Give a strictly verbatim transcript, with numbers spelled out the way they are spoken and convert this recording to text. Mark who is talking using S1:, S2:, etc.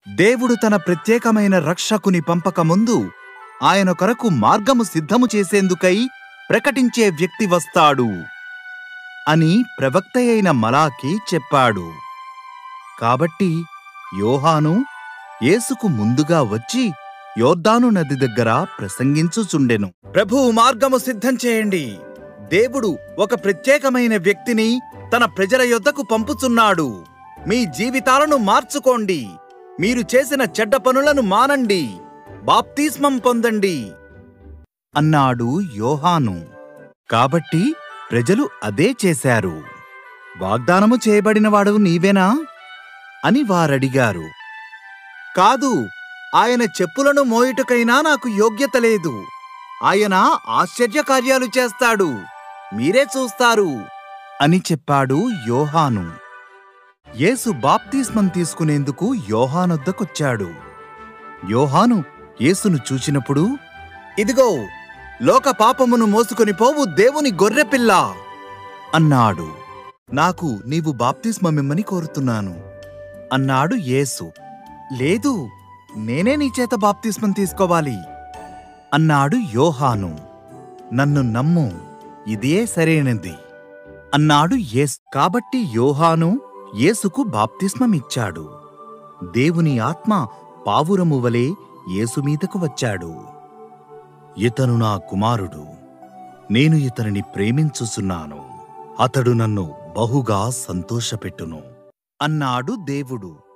S1: దేవుడు తన ప్రత్యేకమైన రక్షకుని పంపకముందు ఆయన కొరకు మార్గము సిద్ధము చేసేందుకై ప్రకటించే వ్యక్తి వస్తాడు అని ప్రవక్తయైన మలాకి చెప్పాడు. కాబట్టి యోహాను యేసుకు ముందుగా వచ్చి యోర్దాను నది దగ్గర ప్రసంగించుచుండెను. ప్రభువు మార్గము సిద్ధం చేయండి, దేవుడు ఒక ప్రత్యేకమైన వ్యక్తిని తన ప్రజల యొద్దకు పంపుచున్నాడు, మీ జీవితాలను మార్చుకోండి, మీరు చేసిన చెడ్డ పనులను మానండి, బాప్తిస్మం పొందండి అన్నాడు యోహాను. కాబట్టి ప్రజలు అదే చేశారు. వాగ్దానము చేయబడినవాడు నీవేనా అని వారడిగారు. కాదు, ఆయన చెప్పులను మోయుటకైనా నాకు యోగ్యత లేదు, ఆయన ఆశ్చర్యకార్యాలు చేస్తాడు, మీరే చూస్తారు అని చెప్పాడు యోహాను. యేసు బాప్తిస్మం తీసుకునేందుకు యోహానొద్దకొచ్చాడు. యోహాను యేసును చూచినప్పుడు, ఇదిగో లోక పాపమును మోసుకొని పోవు దేవుని గొర్రెపిల్ల అన్నాడు. నాకు నీవు బాప్తిస్మమిమ్మని కోరుతున్నాను అన్నాడు యేసు. లేదు, నేనే నీచేత బాప్తిస్మం తీసుకోవాలి అన్నాడు యోహాను. నన్ను నమ్ము, ఇదే సరైనది అన్నాడు యేసు. కాబట్టి యోహాను యేసుకు బాప్తిస్మమిచ్చాడు. దేవుని ఆత్మ పావురము వలె యేసు మీదకు వచ్చాడు. ఇతను నా కుమారుడు, నేను ఇతనిని ప్రేమించుచున్నాను, అతడు నన్ను బహుగా సంతోషపెట్టును అన్నాడు దేవుడు.